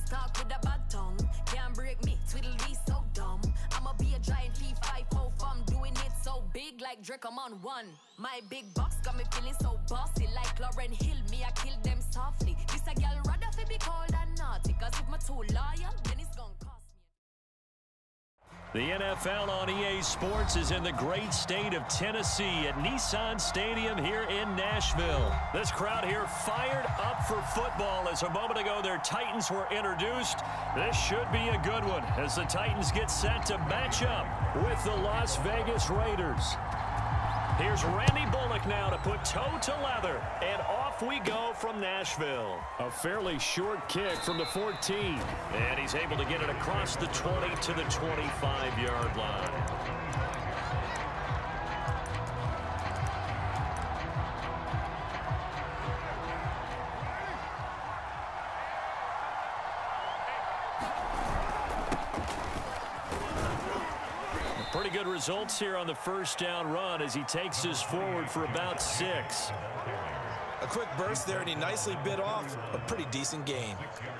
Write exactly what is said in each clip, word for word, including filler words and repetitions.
talk with a bad tongue. Can't break me, Tweedledee so dumb. I'ma be a giant P five oh from doing it so big like Drake, I'm on one. My big box got me feeling so bossy like Lauryn Hill, me I kill them softly. This a girl rather fi be cold and naughty, cause if my too loyal, then it's gonna cost me. The N F L on E A Sports is in the great state of Tennessee at Nissan Stadium here in Nashville. This crowd here fired up for football as a moment ago their Titans were introduced. This should be a good one as the Titans get set to match up with the Las Vegas Raiders. Here's Randy Bullock now to put toe to leather, and off we go from Nashville. A fairly short kick from the fourteen, and he's able to get it across the twenty to the twenty-five yard line. Pretty good results here on the first down run as he takes us forward for about six. A quick burst there, and he nicely bit off a pretty decent gain.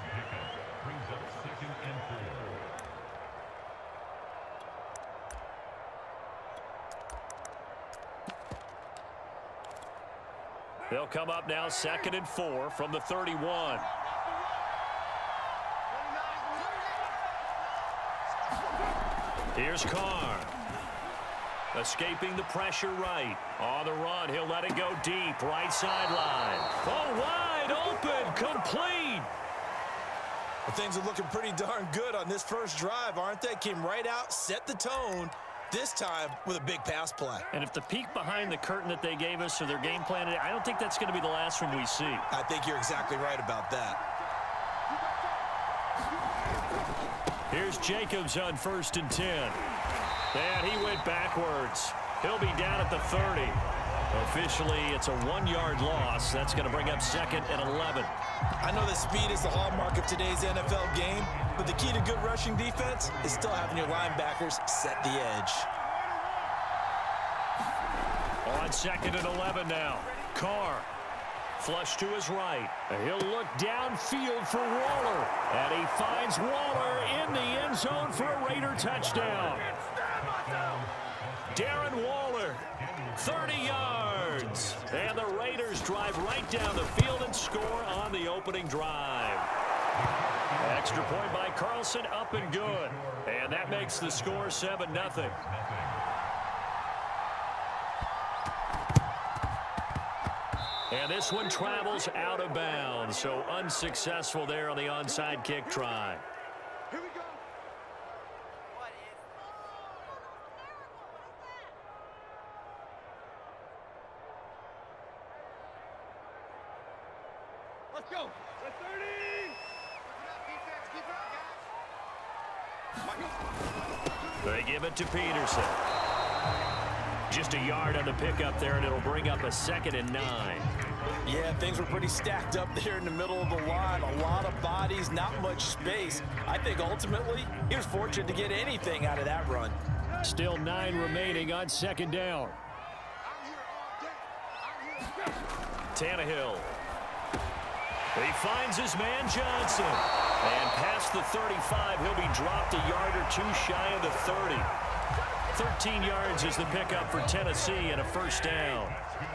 They'll come up now second and four from the thirty-one. Here's Carr. Escaping the pressure right. On the run, he'll let it go deep. Right sideline. Oh, wide open. Complete. Well, things are looking pretty darn good on this first drive, aren't they? Came right out, set the tone, this time with a big pass play. And if the peek behind the curtain that they gave us or their game plan, I don't think that's going to be the last one we see. I think you're exactly right about that. Here's Jacobs on first and ten. And he went backwards. He'll be down at the thirty. Officially, it's a one-yard loss. That's going to bring up second and eleven. I know that speed is the hallmark of today's N F L game, but the key to good rushing defense is still having your linebackers set the edge. On second and eleven now. Carr. Flush to his right. He'll look downfield for Waller. And he finds Waller in the end zone for a Raider touchdown. Darren Waller, thirty yards. And the Raiders drive right down the field and score on the opening drive. Extra point by Carlson, up and good. And that makes the score seven nothing. And this one travels out of bounds, so unsuccessful there on the onside kick try. Here we go. Let's go. The thirty. They give it to Peterson. Just a yard on the pickup there, and it'll bring up a second and nine. Yeah, things were pretty stacked up there in the middle of the line. A lot of bodies, not much space. I think ultimately he was fortunate to get anything out of that run. Still nine remaining on second down. Tannehill. He finds his man Johnson. And past the thirty-five, he'll be dropped a yard or two shy of the thirty. thirteen yards is the pickup for Tennessee and a first down.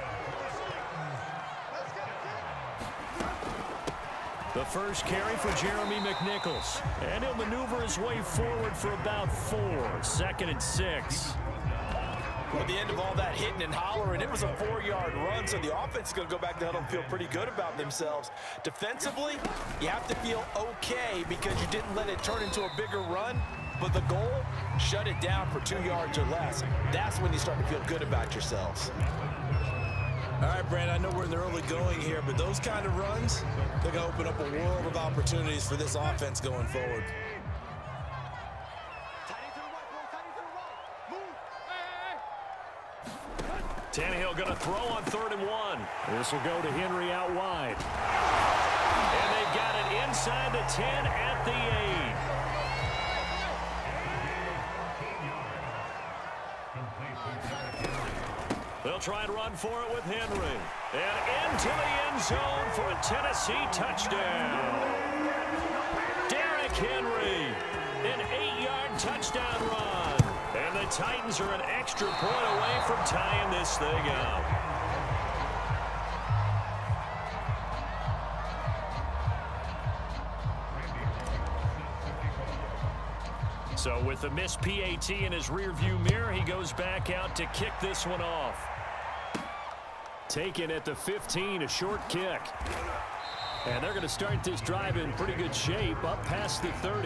The first carry for Jeremy McNichols. And he'll maneuver his way forward for about four. Second and six. Well, at the end of all that hitting and hollering, it was a four-yard run, so the offense is going to go back to huddle and feel pretty good about themselves. Defensively, you have to feel okay because you didn't let it turn into a bigger run. But the goal, shut it down for two yards or less. That's when you start to feel good about yourselves. All right, Brandon, I know we're in the early going here, but those kind of runs, they're going to open up a world of opportunities for this offense going forward. Tannehill going to throw on third and one. This will go to Henry out wide. And they've got it inside the ten at the eight. They'll try and run for it with Henry. And into the end zone for a Tennessee touchdown. Darren touchdown run. And the Titans are an extra point away from tying this thing up. So with the missed P A T in his rearview mirror, he goes back out to kick this one off. Taken at the fifteen, a short kick. And they're going to start this drive in pretty good shape, up past the thirty.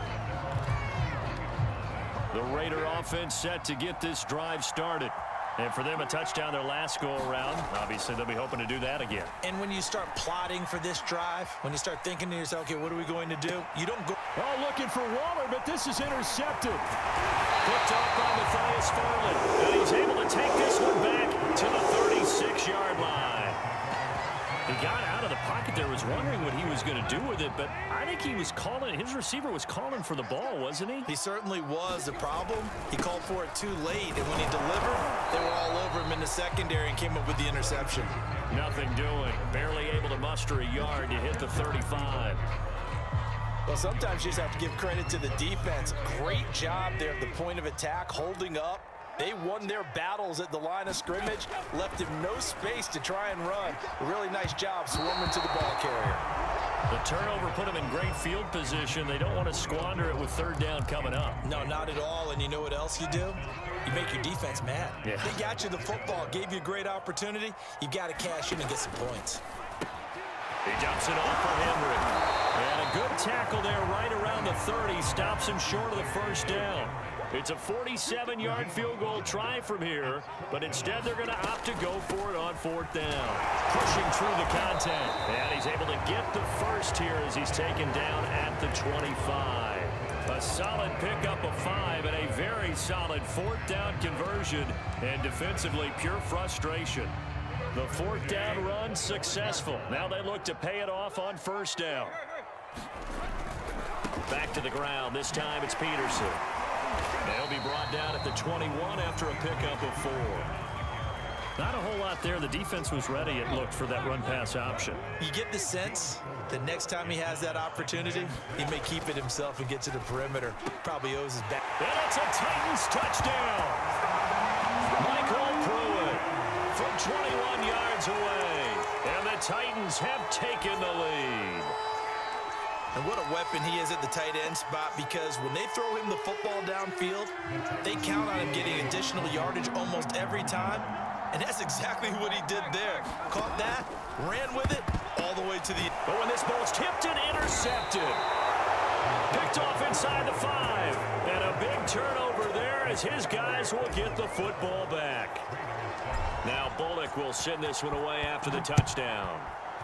The Raider offense set to get this drive started. And for them, a touchdown their last go-around. Obviously, they'll be hoping to do that again. And when you start plotting for this drive, when you start thinking to yourself, okay, what are we going to do? You don't go... Oh, looking for Waller, but this is intercepted. Picked off by Matthias Farley. And he's able to take this one back to the thirty-six yard line. He got out of the pocket there, was wondering what he was going to do with it, but I think he was calling, his receiver was calling for the ball, wasn't he? He certainly was. The problem, he called for it too late, and when he delivered, they were all over him in the secondary and came up with the interception. Nothing doing. Barely able to muster a yard to hit the thirty-five. Well, sometimes you just have to give credit to the defense. Great job there at the point of attack, holding up. They won their battles at the line of scrimmage, left him no space to try and run. A really nice job swarming to the ball carrier. The turnover put them in great field position. They don't want to squander it with third down coming up. No, not at all. And you know what else you do? You make your defense mad. Yeah. They got you the football, gave you a great opportunity. You've got to cash in and get some points. He dumps it off for Henry. And a good tackle there right around the thirty. Stops him short of the first down. It's a forty-seven yard field goal try from here, but instead they're going to opt to go for it on fourth down. Pushing through the contact. And he's able to get the first here as he's taken down at the twenty-five. A solid pickup of five and a very solid fourth down conversion. And defensively, pure frustration. The fourth down run successful. Now they look to pay it off on first down. Back to the ground. This time it's Peterson. They'll be brought down at the twenty-one after a pickup of four. Not a whole lot there. The defense was ready, it looked, for that run-pass option. You get the sense that next time he has that opportunity, he may keep it himself and get to the perimeter. Probably owes his back. And it's a Titans touchdown. Michael Pruitt from twenty-one yards away. And the Titans have taken the lead. And what a weapon he is at the tight end spot, because when they throw him the football downfield, they count on him getting additional yardage almost every time. And that's exactly what he did there. Caught that, ran with it, all the way to the... But when this ball's tipped and intercepted. Picked off inside the five. And a big turnover there as his guys will get the football back. Now Bullock will send this one away after the touchdown.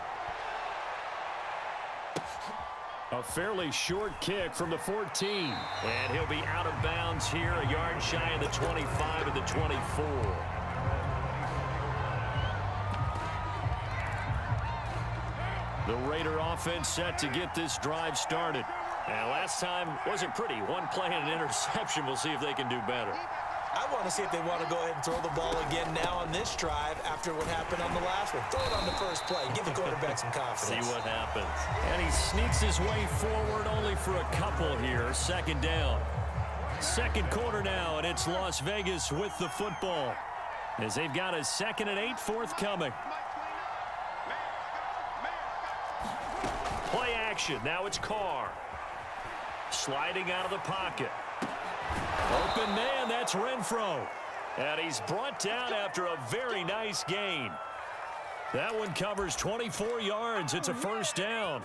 A fairly short kick from the fourteen. And he'll be out of bounds here, a yard shy of the twenty-five and the twenty-four. The Raider offense set to get this drive started. And last time wasn't pretty. One play and an interception. We'll see if they can do better. I want to see if they want to go ahead and throw the ball again now on this drive after what happened on the last one. Throw it on the first play. Give the quarterback some confidence. See what happens. And he sneaks his way forward only for a couple here. Second down. Second quarter now, and it's Las Vegas with the football as they've got a second and eight forthcoming. Play action. Now it's Carr. Sliding out of the pocket. Open man, that's Renfro. And he's brought down after a very nice gain. That one covers twenty-four yards. It's a first down.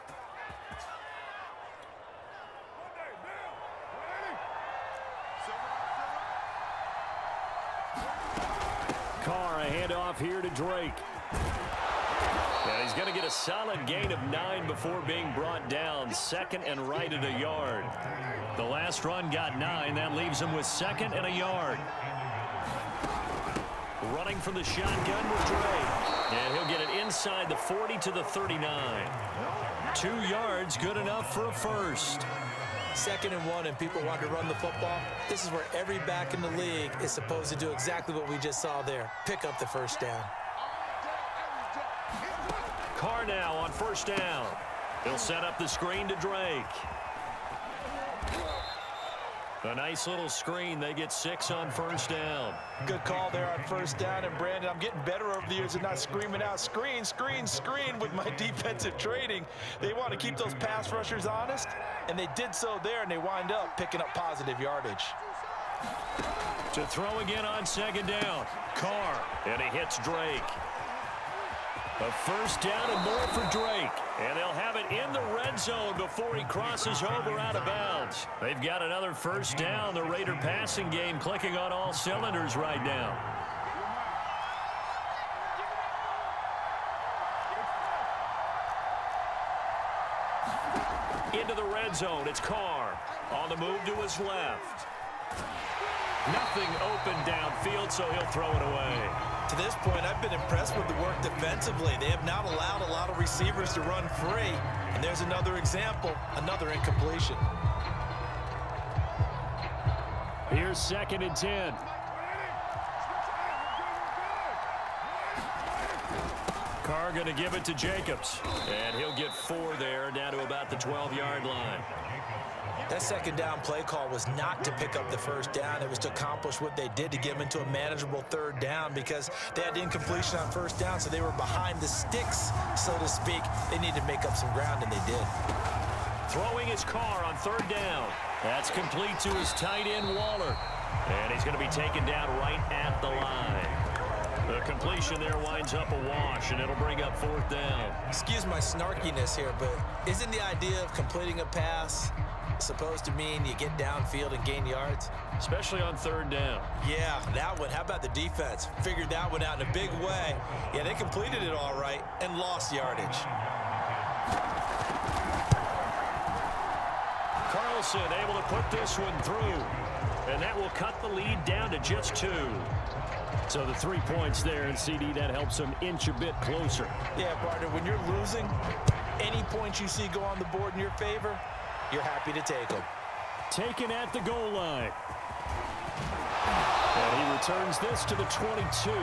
Carr, a handoff here to Drake. And he's going to get a solid gain of nine before being brought down. Second and right at a yard. The last run got nine. That leaves him with second and a yard. Running from the shotgun with Drake. And he'll get it inside the forty to the thirty-nine. Two yards, good enough for a first. Second and one, and people want to run the football. This is where every back in the league is supposed to do exactly what we just saw there. Pick up the first down. Carr now on first down. He'll set up the screen to Drake. A nice little screen. They get six on first down. Good call there on first down. And, Brandon, I'm getting better over the years of not screaming out screen, screen, screen with my defensive training. They want to keep those pass rushers honest, and they did so there, and they wind up picking up positive yardage. To throw again on second down. Carr, and he hits Drake. A first down and more for Drake. And they'll have it in the red zone before he crosses over out of bounds. They've got another first down. The Raider passing game clicking on all cylinders right now. Into the red zone. It's Carr. On the move to his left. Nothing open downfield, so he'll throw it away. To this point, I've been impressed with the work defensively. They have not allowed a lot of receivers to run free. And there's another example, another incompletion. Here's second and ten. Carr going to give it to Jacobs. And he'll get four there, down to about the twelve-yard line. That second down play call was not to pick up the first down. It was to accomplish what they did to get them into a manageable third down because they had incompletion on first down, so they were behind the sticks, so to speak. They needed to make up some ground, and they did. Throwing his Carr on third down. That's complete to his tight end, Waller. And he's going to be taken down right at the line. The completion there winds up a wash, and it'll bring up fourth down. Excuse my snarkiness here, but isn't the idea of completing a pass supposed to mean you get downfield and gain yards? Especially on third down. Yeah, that one. How about the defense? Figured that one out in a big way. Yeah, they completed it all right and lost yardage. Carlson able to put this one through. And that will cut the lead down to just two. So the three points there, and C D, that helps them inch a bit closer. Yeah, partner, when you're losing, any points you see go on the board in your favor, you're happy to take them. Taken at the goal line. And he returns this to the twenty-two.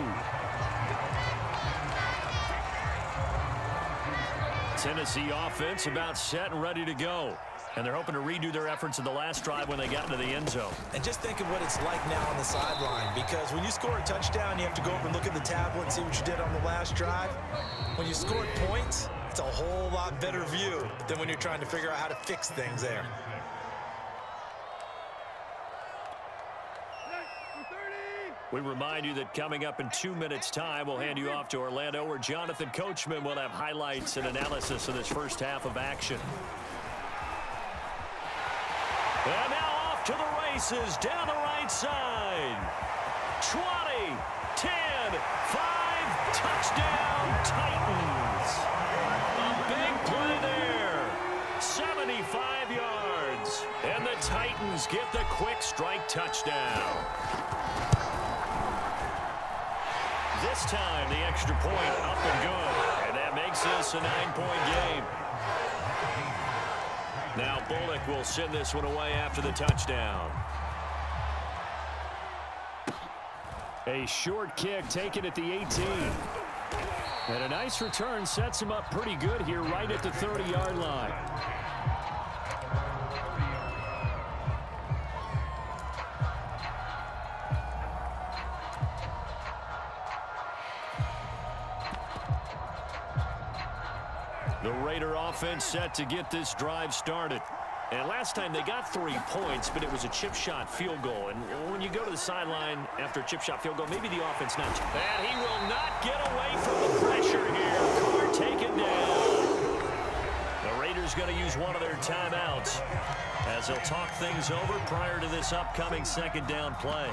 Tennessee offense about set and ready to go. And they're hoping to redo their efforts in the last drive when they got into the end zone. And just think of what it's like now on the sideline, because when you score a touchdown, you have to go over and look at the tablet and see what you did on the last drive. When you scored points, it's a whole lot better view than when you're trying to figure out how to fix things there. We remind you that coming up in two minutes' time, we'll hand you off to Orlando, where Jonathan Coachman will have highlights and analysis of this first half of action. And now off to the races down the right side. twenty, ten, five, touchdown Titans. A big play there. seventy-five yards. And the Titans get the quick strike touchdown. This time the extra point up and good. And that makes this a nine-point game. Now Bullock will send this one away after the touchdown. A short kick taken at the eighteen. And a nice return sets him up pretty good here right at the thirty-yard line. The Raider offense set to get this drive started. And last time they got three points, but it was a chip shot field goal. And when you go to the sideline after a chip shot field goal, maybe the offense not. And he will not get away from the pressure here. Carr taken down. The Raiders going to use one of their timeouts as they'll talk things over prior to this upcoming second down play.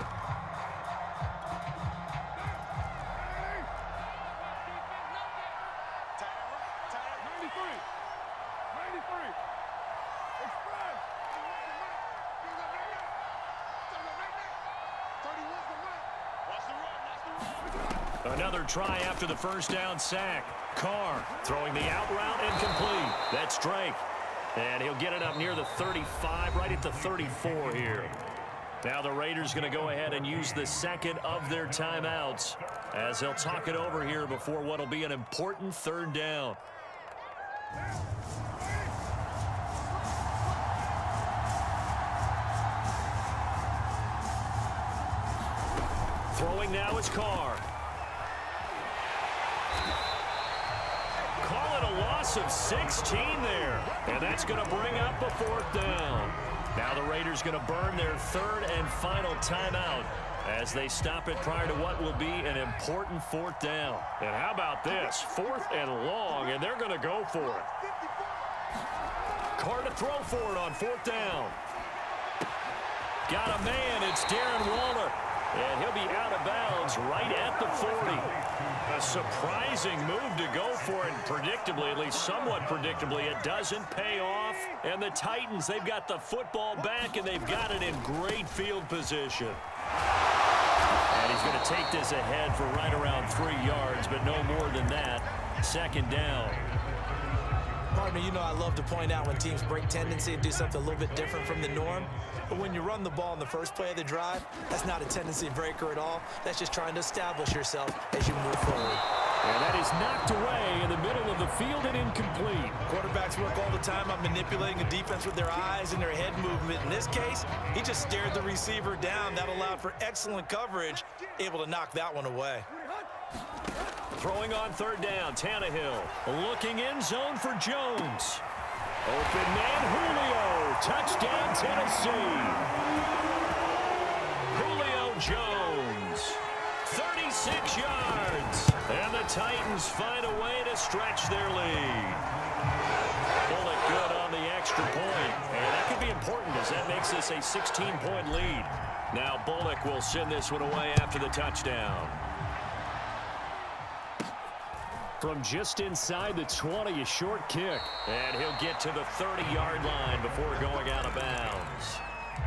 Another try after the first down sack. Carr throwing the out route incomplete. That's Drake. And he'll get it up near the thirty-five, right at the thirty-four here. Now the Raiders going to go ahead and use the second of their timeouts as they'll talk it over here before what will be an important third down. Throwing now is Carr. Call it a loss of sixteen there. And that's going to bring up a fourth down. Now the Raiders going to burn their third and final timeout as they stop it prior to what will be an important fourth down. And how about this? Fourth and long, and they're going to go for it. Carr to throw for it on fourth down. Got a man. It's Darren Waller. And he'll be out of bounds right at the forty. A surprising move to go for it. Predictably, at least somewhat predictably, it doesn't pay off. And the Titans, they've got the football back, and they've got it in great field position. And he's going to take this ahead for right around three yards, but no more than that. Second down. Partner, you know I love to point out when teams break tendency and do something a little bit different from the norm. But when you run the ball in the first play of the drive, that's not a tendency breaker at all. That's just trying to establish yourself as you move forward. And that is knocked away in the middle of the field and incomplete. Quarterbacks work all the time on manipulating a defense with their eyes and their head movement. In this case, he just stared the receiver down. That allowed for excellent coverage, able to knock that one away. Throwing on third down, Tannehill. Looking in zone for Jones. Open man, Julio. Touchdown, Tennessee. Julio Jones. thirty-six yards. And the Titans find a way to stretch their lead. Bullock good on the extra point. And that could be important as that makes this a sixteen-point lead. Now Bullock will send this one away after the touchdown. From just inside the twenty, a short kick. And he'll get to the thirty-yard line before going out of bounds.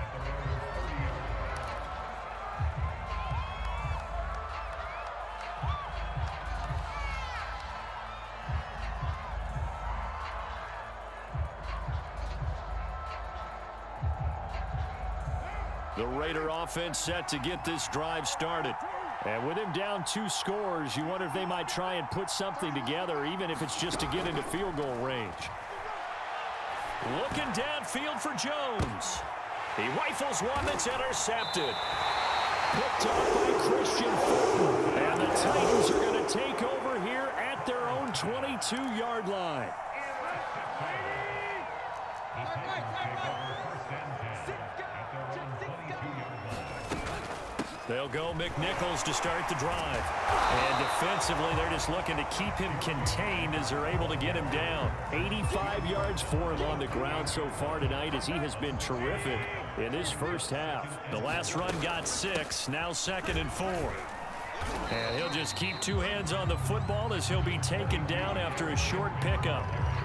The Raider offense set to get this drive started. And with him down two scores, you wonder if they might try and put something together, even if it's just to get into field goal range. Looking downfield for Jones. He rifles one that's intercepted. Picked up by Christian Fulton. And the Titans are going to take over here at their own twenty-two-yard line. They'll go McNichols to start the drive. And defensively, they're just looking to keep him contained as they're able to get him down. eighty-five yards for him on the ground so far tonight as he has been terrific in this first half. The last run got six, now second and four. And he'll just keep two hands on the football as he'll be taken down after a short pickup.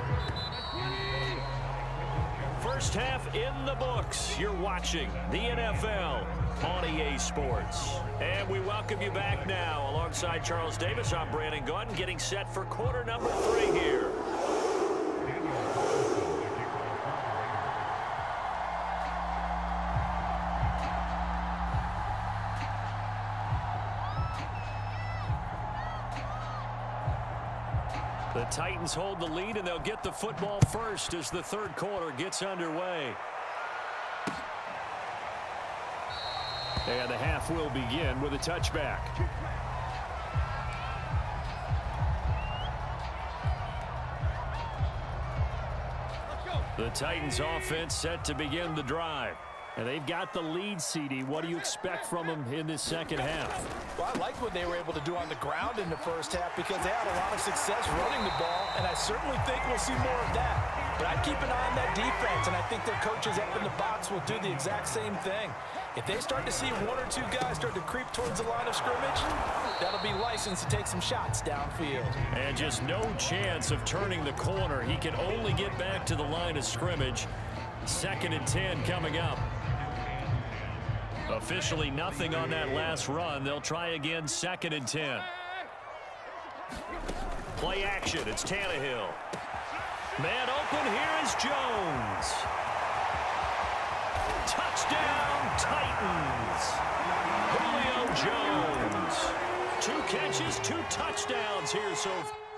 First half in the books. You're watching the N F L on E A Sports. And we welcome you back now. Alongside Charles Davis, I'm Brandon Gaudin, getting set for quarter number three here. The Titans hold the lead, and they'll get the football first as the third quarter gets underway. And the half will begin with a touchback. The Titans offense set to begin the drive. And they've got the lead, C D. What do you expect from them in this second half? Well, I like what they were able to do on the ground in the first half because they had a lot of success running the ball, and I certainly think we'll see more of that. But I'd keep an eye on that defense, and I think their coaches up in the box will do the exact same thing. If they start to see one or two guys start to creep towards the line of scrimmage, that'll be licensed to take some shots downfield. And just no chance of turning the corner. He can only get back to the line of scrimmage. Second and ten coming up. Officially nothing on that last run. They'll try again second and ten. Play action. It's Tannehill. Man open. Here is Jones. Touchdown, Titans. Julio Jones. Two catches, two touchdowns here so far.